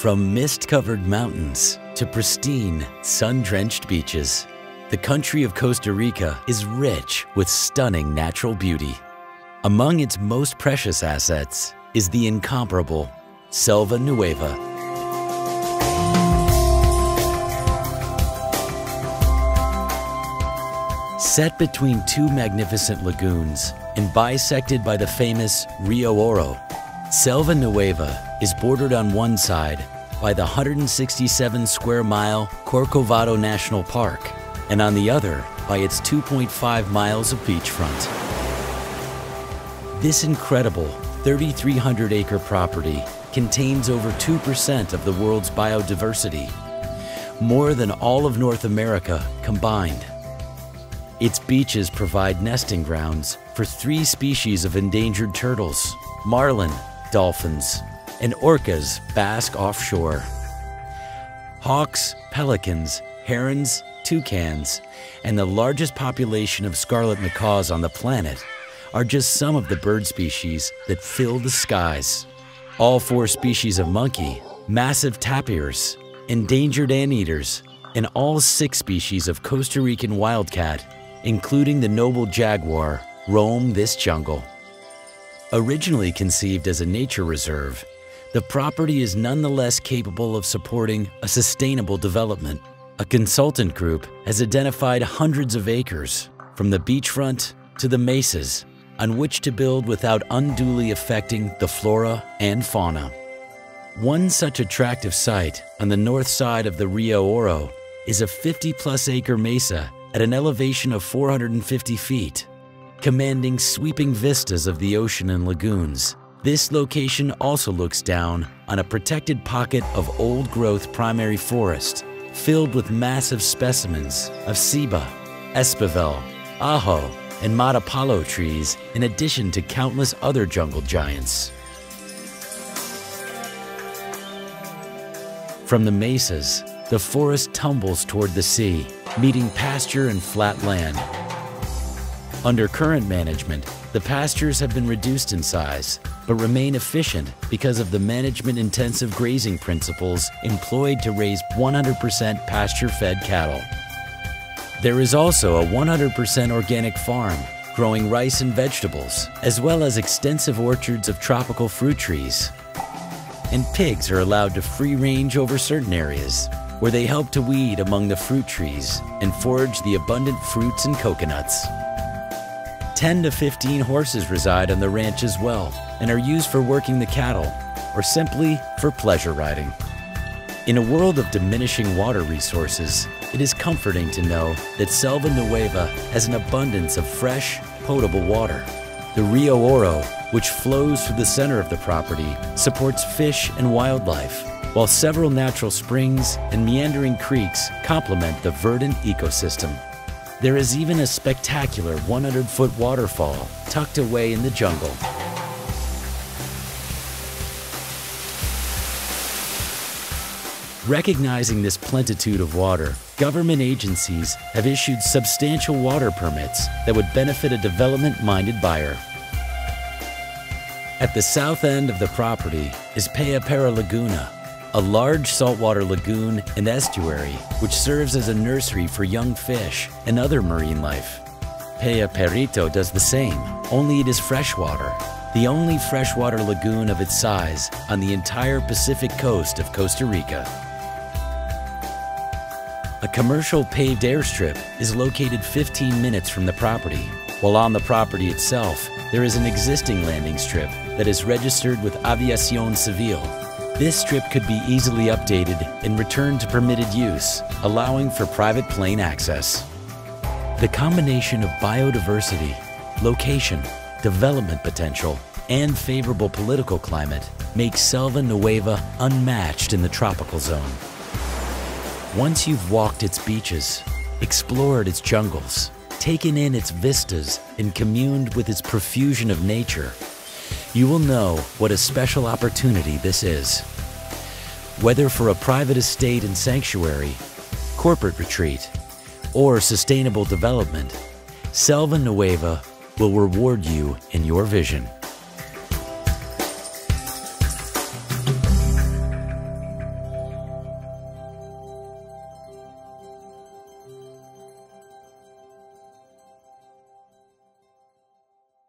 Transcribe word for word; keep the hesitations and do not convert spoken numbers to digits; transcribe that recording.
From mist-covered mountains to pristine, sun-drenched beaches, the country of Costa Rica is rich with stunning natural beauty. Among its most precious assets is the incomparable Selva Nueva. Set between two magnificent lagoons and bisected by the famous Rio Oro, Selva Nueva is bordered on one side by the one hundred sixty-seven square mile Corcovado National Park and on the other by its two point five miles of beachfront. This incredible thirty-three hundred acre property contains over two percent of the world's biodiversity, more than all of North America combined. Its beaches provide nesting grounds for three species of endangered turtles, marlin, dolphins, and orcas bask offshore. Hawks, pelicans, herons, toucans, and the largest population of Scarlett Macaws on the planet are just some of the bird species that fill the skies. All four species of monkey, massive tapirs, endangered anteaters, and all six species of Costa Rican wildcat, including the noble jaguar, roam this jungle. Originally conceived as a nature reserve, the property is nonetheless capable of supporting a sustainable development. A consultant group has identified hundreds of acres, from the beachfront to the mesas, on which to build without unduly affecting the flora and fauna. One such attractive site on the north side of the Rio Oro is a fifty plus acre mesa at an elevation of four hundred fifty feet. Commanding sweeping vistas of the ocean and lagoons, this location also looks down on a protected pocket of old-growth primary forest filled with massive specimens of ceiba, espadrille, ajo, and matapalo trees, in addition to countless other jungle giants. From the mesas, the forest tumbles toward the sea, meeting pasture and flat land. Under current management, the pastures have been reduced in size, but remain efficient because of the management-intensive grazing principles employed to raise one hundred percent pasture-fed cattle. There is also a one hundred percent organic farm, growing rice and vegetables, as well as extensive orchards of tropical fruit trees. And pigs are allowed to free range over certain areas, where they help to weed among the fruit trees and forage the abundant fruits and coconuts. ten to fifteen horses reside on the ranch as well and are used for working the cattle or simply for pleasure riding. In a world of diminishing water resources, it is comforting to know that Selva Nueva has an abundance of fresh, potable water. The Rio Oro, which flows through the center of the property, supports fish and wildlife, while several natural springs and meandering creeks complement the verdant ecosystem. There is even a spectacular one hundred foot waterfall tucked away in the jungle. Recognizing this plenitude of water, government agencies have issued substantial water permits that would benefit a development-minded buyer. At the south end of the property is Peapara Laguna, a large saltwater lagoon and estuary which serves as a nursery for young fish and other marine life. Peaparito does the same, only it is freshwater, the only freshwater lagoon of its size on the entire Pacific coast of Costa Rica. A commercial paved airstrip is located fifteen minutes from the property, while on the property itself, there is an existing landing strip that is registered with Aviación Civil. This strip could be easily updated and returned to permitted use, allowing for private plane access. The combination of biodiversity, location, development potential, and favorable political climate makes Selva Nueva unmatched in the tropical zone. Once you've walked its beaches, explored its jungles, taken in its vistas, and communed with its profusion of nature, you will know what a special opportunity this is. Whether for a private estate and sanctuary, corporate retreat, or sustainable development, Selva Nueva will reward you in your vision.